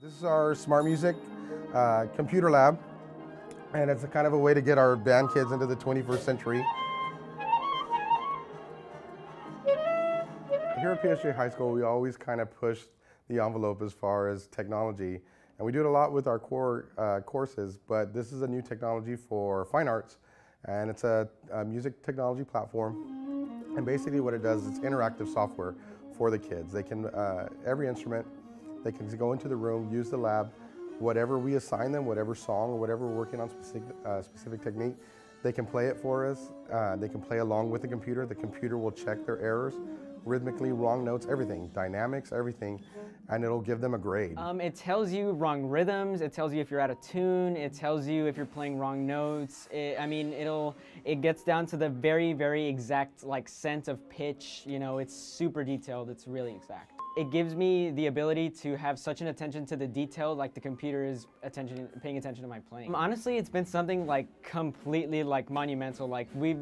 This is our Smart Music computer lab, and it's a kind of a way to get our band kids into the 21st century. Here at PSG High School, we always kind of push the envelope as far as technology, and we do it a lot with our core courses, but this is a new technology for fine arts, and it's a music technology platform, and basically what it does is it's interactive software for the kids. They can, every instrument, they can go into the room, use the lab, whatever we assign them, whatever song or whatever we're working on specific technique, they can play it for us. They can play along with the computer. The computer will check their errors, rhythmically, wrong notes, everything, dynamics, everything, and it'll give them a grade. It tells you wrong rhythms, it tells you if you're out of tune, it tells you if you're playing wrong notes. It gets down to the very, very exact sense of pitch. You know, it's super detailed, it's really exact. It gives me the ability to have such an attention to the detail, like the computer is paying attention to my playing. Honestly, it's been something completely monumental.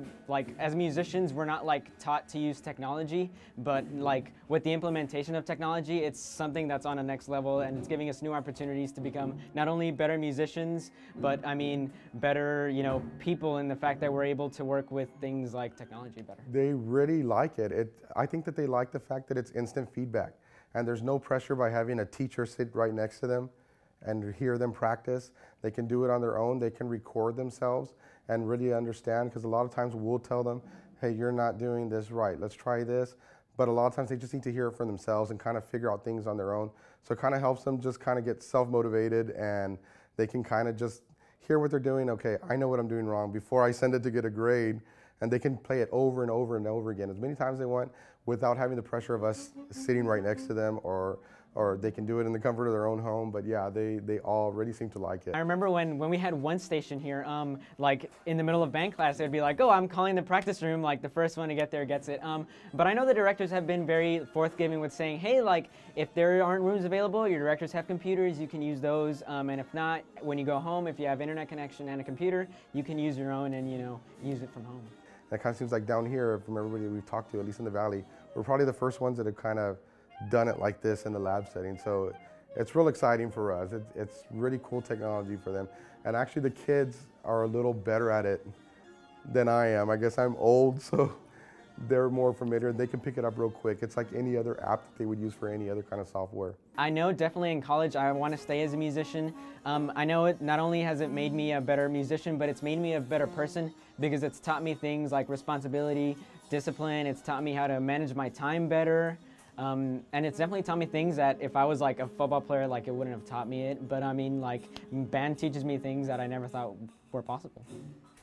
As musicians, we're not taught to use technology, but with the implementation of technology, it's something that's on a next level, and it's giving us new opportunities to become not only better musicians, but better, people in the fact that we're able to work with things like technology better. They really like it. I think that they like the fact that it's instant feedback. And there's no pressure by having a teacher sit right next to them and hear them practice. They can do it on their own. They can record themselves and really understand, because a lot of times we'll tell them, hey, you're not doing this right, let's try this. But a lot of times they just need to hear it for themselves and kind of figure out things on their own. So it kind of helps them just kind of get self-motivated, and they can kind of just hear what they're doing. Okay, I know what I'm doing wrong before I send it to get a grade. And they can play it over and over and over again, as many times as they want, without having the pressure of us sitting right next to them, or they can do it in the comfort of their own home. But yeah, they all really seem to like it. I remember when we had one station here, in the middle of band class, they'd be like, oh, I'm calling the practice room, the first one to get there gets it. But I know the directors have been very forthgiving with saying, hey, if there aren't rooms available, your directors have computers, you can use those. And if not, when you go home, if you have internet connection and a computer, you can use your own and, use it from home. That kind of seems like down here, from everybody we've talked to, at least in the Valley, we're probably the first ones that have kind of done it like this in the lab setting. So it's real exciting for us. It's really cool technology for them. And actually the kids are a little better at it than I am. I guess I'm old, so they're more familiar. They can pick it up real quick. It's like any other app that they would use for any other kind of software. I know definitely in college I want to stay as a musician. I know it not only has it made me a better musician, but it's made me a better person, because it's taught me things like responsibility, discipline. It's taught me how to manage my time better. And it's definitely taught me things that if I was a football player, it wouldn't have taught me it. But band teaches me things that I never thought were possible.